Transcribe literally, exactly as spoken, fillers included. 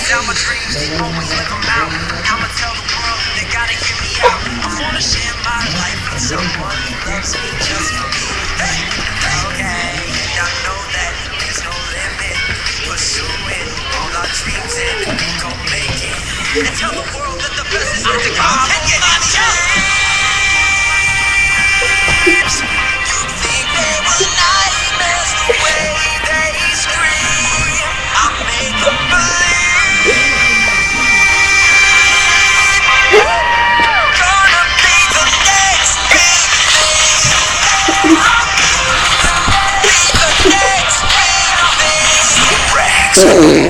down my dreams, always live them out. I'ma tell the world they gotta hear me out. I wanna share my life with someone who loves me just for me. Hey, okay, and I know that there's no limit. Pursuing all our dreams and we gon' make it. And tell the world that the best is yet to come. And get my chance. You think they were nightmares the way they scream? I made them believe. Gonna be the next big thing. Be the next big thing. Rex.